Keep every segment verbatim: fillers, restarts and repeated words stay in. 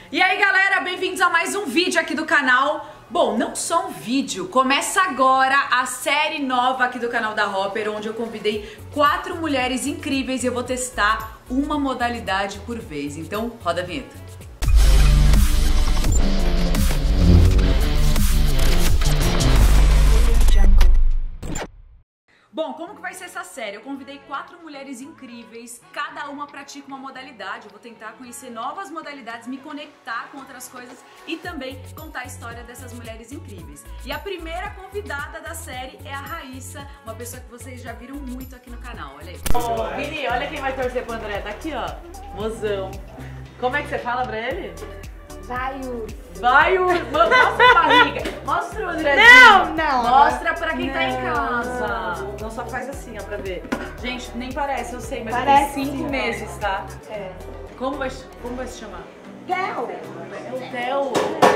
E aí galera, bem-vindos a mais um vídeo aqui do canal. Bom, não só um vídeo, começa agora a série nova aqui do canal da Hopper, onde eu convidei quatro mulheres incríveis e eu vou testar uma modalidade por vez. Então, roda a vinheta. Bom, como que vai ser essa série? Eu convidei quatro mulheres incríveis, cada uma pratica uma modalidade. Eu vou tentar conhecer novas modalidades, me conectar com outras coisas e também contar a história dessas mulheres incríveis. E a primeira convidada da série é a Raíssa, uma pessoa que vocês já viram muito aqui no canal, olha aí. Ô, Vini, olha quem vai torcer pro André, tá aqui ó, mozão. Como é que você fala pra ele? Vai, Ur. Vai, Ur. Mostra a barriga. Mostra o Andrezinho. Não, não. Mostra pra quem não. tá em casa. Não, só faz assim, ó, pra ver. Gente, nem parece, eu sei, mas Parece tem cinco sim, meses, tá? É. Como vai, como vai se chamar? Theo. É o Theo.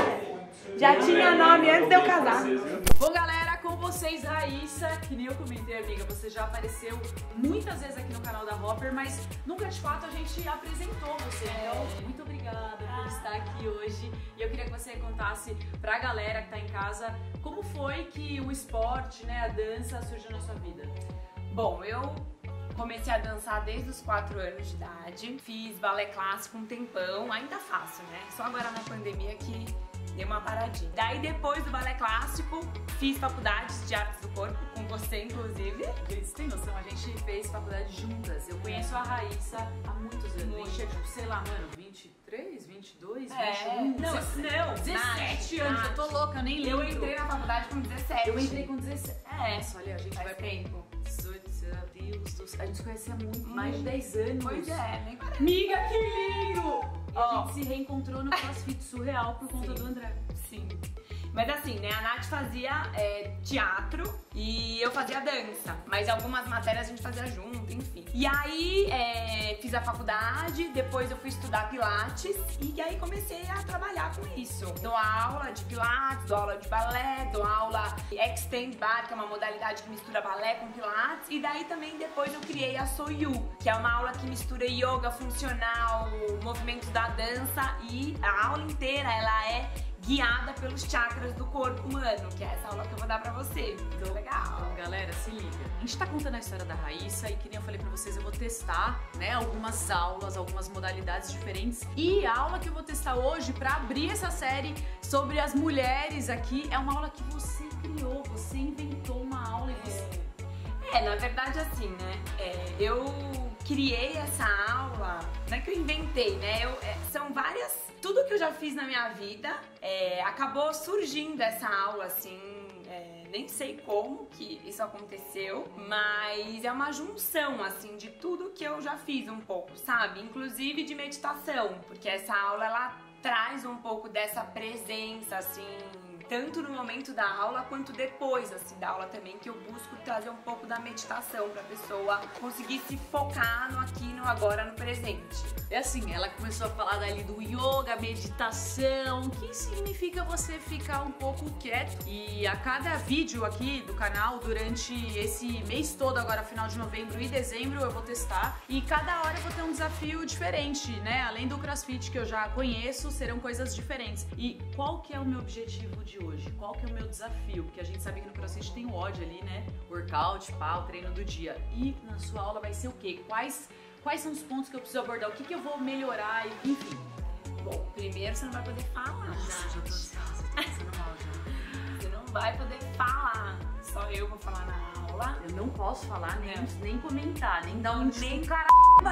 Já tinha nome antes de eu casar. Bom galera, com vocês Raíssa, que nem eu comentei, amiga, você já apareceu muitas vezes aqui no canal da Hopper, mas nunca de fato a gente apresentou você, então muito obrigada por estar aqui hoje. E eu queria que você contasse pra galera que tá em casa como foi que o esporte, né, a dança surgiu na sua vida. Bom, eu comecei a dançar desde os quatro anos de idade, fiz balé clássico um tempão, ainda faço, né? Só agora na pandemia que deu uma paradinha. Daí depois do balé clássico, fiz faculdades de artes do corpo, com você inclusive. Você tem noção, a gente fez faculdade juntas, eu conheço a Raíssa há muitos anos, Muito. a gente tinha, sei lá, mano, vinte e três, vinte e dois, É, vinte e um, não, dezessete, não, dezessete Nath, anos, Nath. eu tô louca, eu nem lembro. Eu entrei na faculdade com dezessete. Eu entrei com dezessete. É, Nossa, olha, a gente faz vai tempo. dezoito, meu Deus do céu. A gente se conhecia há muito, mais de dez anos. Pois é, nem parece. Amiga, que lindo! E a Ó. gente se reencontrou no CrossFit Surreal por conta Sim. do André. Sim. Mas assim, né, a Nath fazia é, teatro e eu fazia dança. Mas algumas matérias a gente fazia junto, enfim. E aí é, fiz a faculdade, depois eu fui estudar pilates e aí comecei a trabalhar com isso. Dou aula de pilates, dou aula de balé, dou aula extend bar, que é uma modalidade que mistura balé com pilates. E daí também depois eu criei a Soyu, que é uma aula que mistura yoga funcional, movimentos da dança, e a aula inteira ela é guiada pelos chakras do corpo humano, que é essa aula que eu vou dar pra você. Muito legal. Então, galera, se liga. A gente tá contando a história da Raíssa e que nem eu falei pra vocês, eu vou testar, né, algumas aulas, algumas modalidades diferentes. E a aula que eu vou testar hoje pra abrir essa série sobre as mulheres aqui é uma aula que você criou, você inventou uma aula e você... É, na verdade assim, né, é, eu criei essa aula, não é que eu inventei, né, eu, é, são várias, tudo que eu já fiz na minha vida, é, acabou surgindo essa aula, assim, é, nem sei como que isso aconteceu, mas é uma junção, assim, de tudo que eu já fiz um pouco, sabe, inclusive de meditação, porque essa aula, ela traz um pouco dessa presença, assim, tanto no momento da aula quanto depois assim da aula também, que eu busco trazer um pouco da meditação pra pessoa conseguir se focar no aqui, no agora, no presente. É assim, ela começou a falar dali do yoga, meditação, que significa você ficar um pouco quieto. E a cada vídeo aqui do canal, durante esse mês todo, agora final de novembro e dezembro, eu vou testar. E cada hora eu vou ter um desafio diferente, né? Além do CrossFit que eu já conheço, serão coisas diferentes. E qual que é o meu objetivo de hoje? Qual que é o meu desafio? Porque a gente sabe que no CrossFit tem o ódio ali, né? Workout, pá, o treino do dia. E na sua aula vai ser o quê? Quais, quais são os pontos que eu preciso abordar? O que, que eu vou melhorar? Enfim. Bom, primeiro você não vai poder falar. Nossa, já tô ansiosa, tô passando mal já. Você não vai poder falar. Só eu vou falar na aula. Eu não posso falar, nem, Não. nem comentar, nem dar um Nem tipo, cara. Não,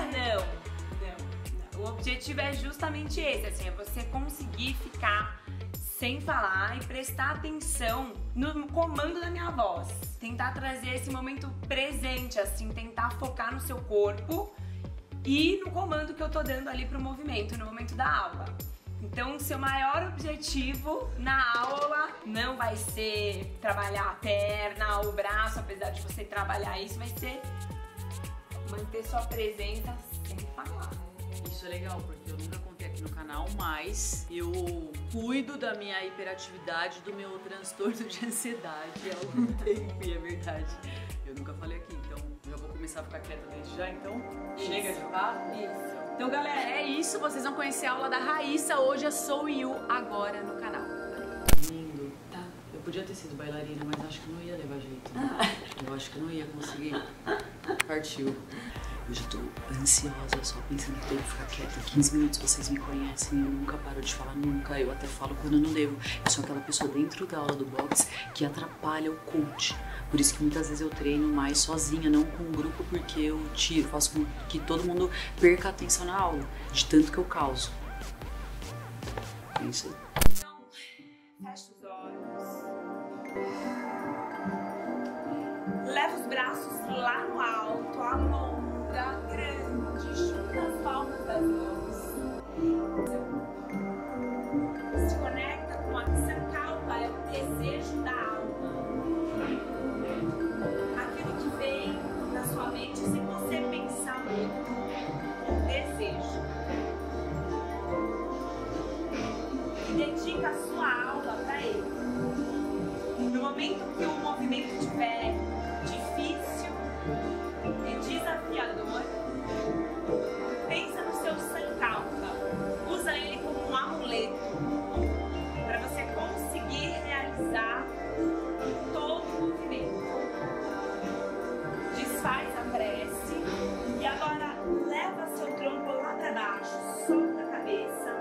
não, não. O objetivo é justamente esse, assim, é você conseguir ficar sem falar e prestar atenção no comando da minha voz. Tentar trazer esse momento presente, assim, tentar focar no seu corpo e no comando que eu tô dando ali pro movimento, no momento da aula. Então, seu maior objetivo na aula não vai ser trabalhar a perna, o braço, apesar de você trabalhar isso, vai ser manter sua presença sem falar. Isso é legal, porque eu nunca contei aqui no canal, mas eu cuido da minha hiperatividade, do meu transtorno de ansiedade há algum tempo, e é verdade. Eu nunca falei aqui, então já vou começar a ficar quieta desde já, então chega de papo. Isso. Então, galera, é isso. Vocês vão conhecer a aula da Raíssa hoje. Eu sou o Yu, agora no canal. Lindo. Tá. Eu podia ter sido bailarina, mas acho que não ia levar jeito. Ah. Eu acho que não ia conseguir. Partiu. Eu já tô ansiosa, só pensando que tenho que ficar quieta. quinze minutos, vocês me conhecem, eu nunca paro de falar, nunca. Eu até falo quando eu não devo. Eu sou aquela pessoa dentro da aula do boxe que atrapalha o coach. Por isso que muitas vezes eu treino mais sozinha, não com um grupo, porque eu tiro, faço com que todo mundo perca a atenção na aula, de tanto que eu causo. É isso aí. Então, fecha os olhos. Leva os braços lá no alto, alonga grande, junta as palmas das mãos. Se conecta com a sankalpa, é o desejo da alma. Aquilo que vem na sua mente sem você pensar muito. Um desejo. E dedica a sua aula para ele. No momento que o movimento tiver difícil e desafiador, pensa no seu sankalpa. Usa ele como um amuleto para você conseguir realizar todo o movimento. Desfaz a prece e agora leva seu tronco lá para baixo, solta a cabeça.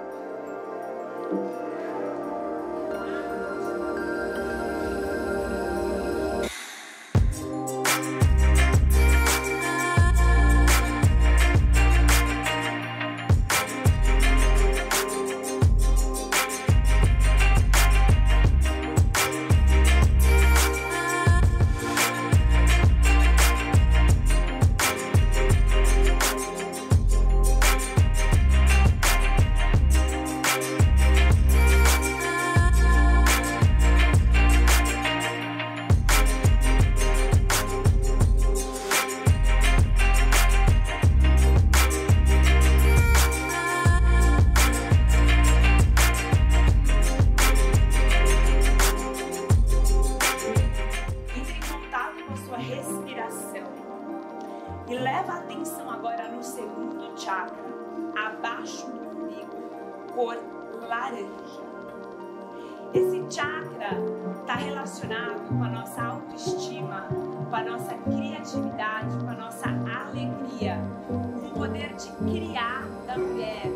E leva a atenção agora no segundo chakra, abaixo do umbigo, cor laranja. Esse chakra está relacionado com a nossa autoestima, com a nossa criatividade, com a nossa alegria, com o poder de criar da mulher.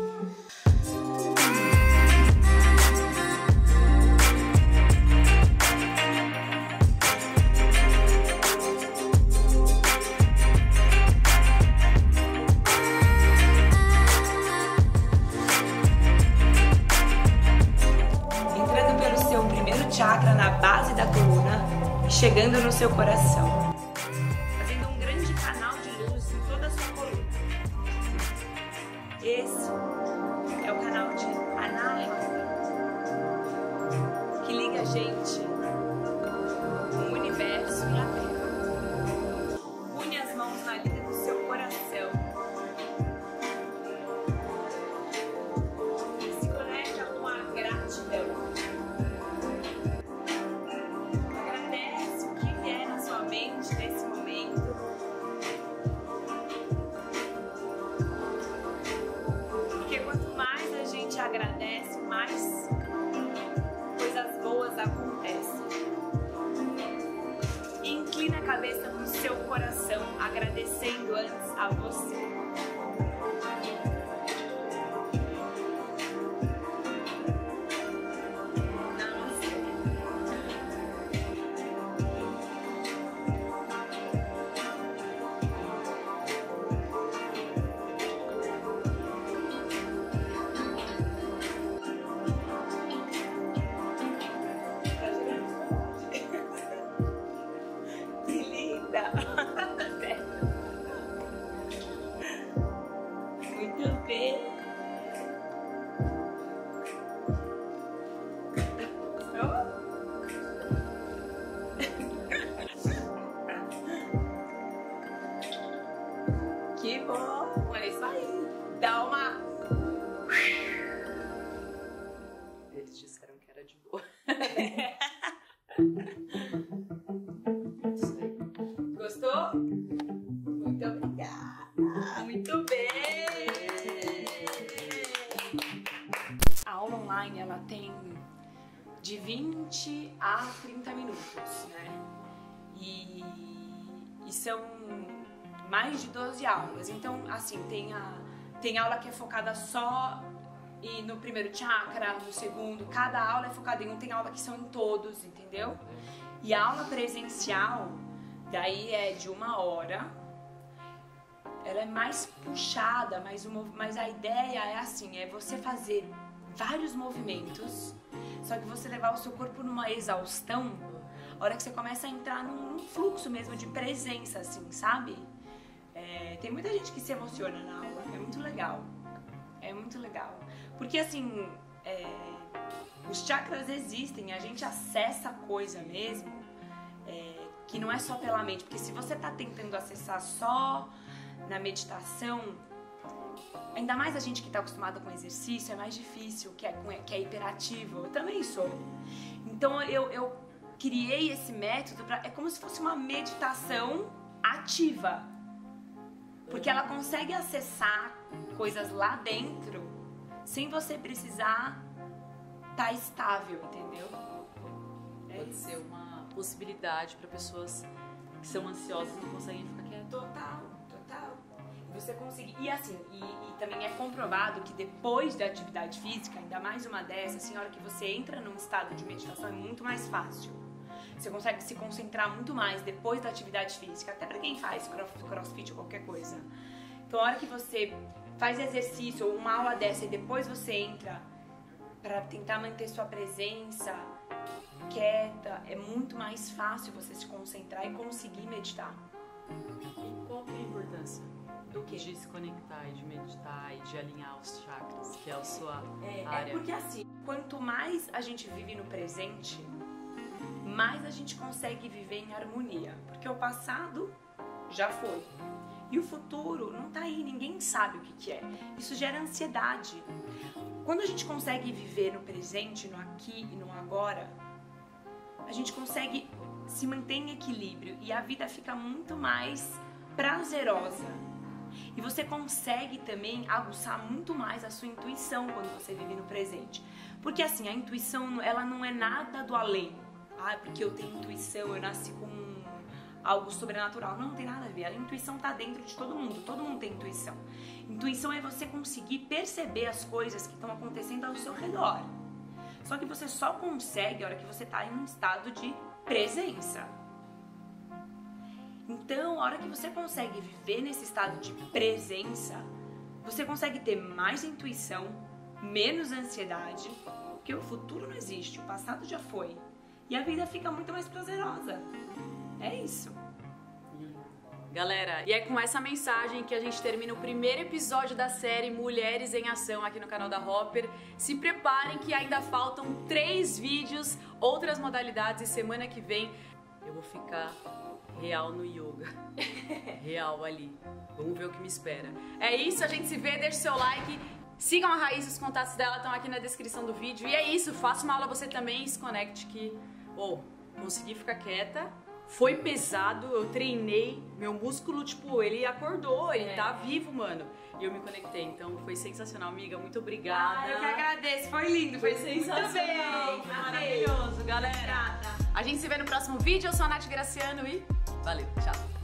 Chakra na base da coluna e chegando no seu coração, fazendo um grande canal de luz em toda a sua coluna. Esse é o canal de Anahata, que liga a gente com o universo e a Terra. Une as mãos na linha do seu coração. Se conecta com a gratidão. Nesse momento, porque quanto mais a gente agradece, mais coisas boas acontecem. E inclina a cabeça no seu coração, agradecendo antes a você. A aula online, ela tem de vinte a trinta minutos, né? E, e são mais de doze aulas. Então, assim, tem, a, tem aula que é focada só e no primeiro chakra, no segundo. Cada aula é focada em um, tem aula que são em todos, entendeu? E a aula presencial, daí é de uma hora. Ela é mais puxada, mas, o, mas a ideia é assim, é você fazer vários movimentos, só que você levar o seu corpo numa exaustão, a hora que você começa a entrar num, num fluxo mesmo de presença, assim, sabe? É, tem muita gente que se emociona na aula, é muito legal, é muito legal. Porque assim, é, os chakras existem, a gente acessa coisa mesmo, é, que não é só pela mente, porque se você tá tentando acessar só na meditação, ainda mais a gente que está acostumada com exercício, é mais difícil, que é, que é hiperativo. Eu também sou. Então eu, eu criei esse método, pra, é como se fosse uma meditação ativa. Porque ela consegue acessar coisas lá dentro sem você precisar estar estável, entendeu? É Pode isso. ser uma possibilidade para pessoas que são ansiosas e não conseguem ficar quietas. Total, total. Você conseguir. E assim, e, e também é comprovado que depois da atividade física, ainda mais uma dessas, assim, a hora que você entra num estado de meditação é muito mais fácil. Você consegue se concentrar muito mais depois da atividade física, até pra quem faz crossfit ou qualquer coisa. Então a hora que você faz exercício ou uma aula dessa e depois você entra pra tentar manter sua presença quieta, é muito mais fácil você se concentrar e conseguir meditar. E qual que é a importância Do quê? de se conectar e de meditar e de alinhar os chakras, que é a sua É, área? é porque assim, quanto mais a gente vive no presente, mais a gente consegue viver em harmonia. Porque o passado já foi. E o futuro não tá aí, ninguém sabe o que que é. Isso gera ansiedade. Quando a gente consegue viver no presente, no aqui e no agora, a gente consegue se manter em equilíbrio e a vida fica muito mais prazerosa. E você consegue também aguçar muito mais a sua intuição quando você vive no presente. Porque assim, a intuição, ela não é nada do além. Ah, porque eu tenho intuição, eu nasci com algo sobrenatural. Não, não tem nada a ver. A intuição tá dentro de todo mundo. Todo mundo tem intuição. Intuição é você conseguir perceber as coisas que estão acontecendo ao seu redor. Só que você só consegue a hora que você tá em um estado de presença. Então, a hora que você consegue viver nesse estado de presença, você consegue ter mais intuição, menos ansiedade, porque o futuro não existe, o passado já foi. E a vida fica muito mais prazerosa. É isso. Galera, e é com essa mensagem que a gente termina o primeiro episódio da série Mulheres em Ação aqui no canal da Hopper. Se preparem que ainda faltam três vídeos, outras modalidades, e semana que vem eu vou ficar real no yoga. Real ali. Vamos ver o que me espera. É isso, a gente se vê, deixa o seu like. Sigam a Raíssa, os contatos dela estão aqui na descrição do vídeo. E é isso, faça uma aula você também e se conecte que... Oh, consegui ficar quieta. Foi pesado, eu treinei, meu músculo, tipo, ele acordou, ele é. tá vivo, mano. E eu me conectei, então foi sensacional, amiga, muito obrigada. Ah, eu que agradeço, foi lindo, foi, foi sensacional. Muito bem, maravilhoso, galera. Obrigada. A gente se vê no próximo vídeo, eu sou a Nath Graciano e valeu, tchau.